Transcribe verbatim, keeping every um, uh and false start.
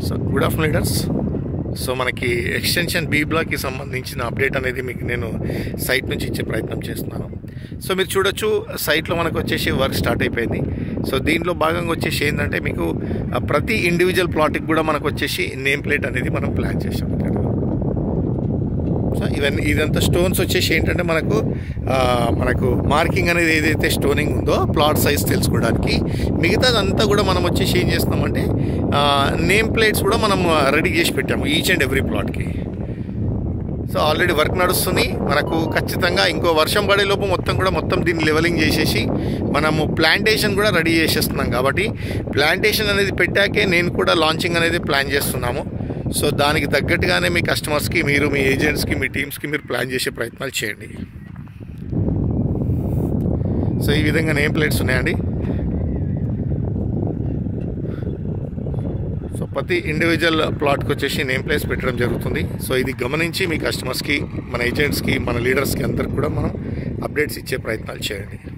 So good afternoon leaders. So మనకి extension B బ్లాక్కి సంబంధించిన అప్డేట్ అనేది మీకు నేను సైట్ నుంచి ఇచ్చే ప్రయత్నం చేస్తున్నాను. సో మీరు చూడొచ్చు సైట్లో మనకు వచ్చేసి వర్క్ స్టార్ట్ అయిపోయింది. సో దీంట్లో భాగంగా వచ్చేసి ఏంటంటే మీకు ప్రతి ఇండివిజువల్ ప్లాట్కి కూడా మనకు వచ్చేసి నేమ్ ప్లేట్ అనేది మనం ప్లాన్ చేసాం. సో ఇవన్నీ ఇదంతా స్టోన్స్ వచ్చేసి ఏంటంటే మనకు మనకు మార్కింగ్ అనేది ఏదైతే స్టోనింగ్ ఉందో ప్లాట్ సైజ్ తెలుసుకోవడానికి, మిగతాదంతా కూడా మనం వచ్చేసి ఏం చేస్తామంటే నేమ్ ప్లేట్స్ కూడా మనం రెడీ చేసి పెట్టాము ఈచ్ అండ్ ఎవ్రీ ప్లాట్కి. సో ఆల్రెడీ వర్క్ నడుస్తుంది. మనకు ఖచ్చితంగా ఇంకో వర్షం పడే లోపు మొత్తం కూడా మొత్తం దీన్ని లెవెలింగ్ చేసేసి మనము ప్లాంటేషన్ కూడా రెడీ చేసేస్తున్నాం. కాబట్టి ప్లాంటేషన్ అనేది పెట్టాకే నేను కూడా లాంచింగ్ అనేది ప్లాన్ చేస్తున్నాము. సో దానికి తగ్గట్టుగానే మీ కస్టమర్స్కి, మీరు మీ ఏజెంట్స్కి, మీ టీమ్స్కి మీరు ప్లాన్ చేసే ప్రయత్నాలు చేయండి. సో ఈ విధంగా నేమ్ ప్లేట్స్ ఉన్నాయండి. సో ప్రతి ఇండివిజువల్ ప్లాట్కి వచ్చేసి నేమ్ ప్లేట్స్ పెట్టడం జరుగుతుంది. సో ఇది గమనించి మీ కస్టమర్స్కి, మన ఏజెంట్స్కి, మన లీడర్స్కి అందరికి కూడా మనం అప్డేట్స్ ఇచ్చే ప్రయత్నాలు చేయండి.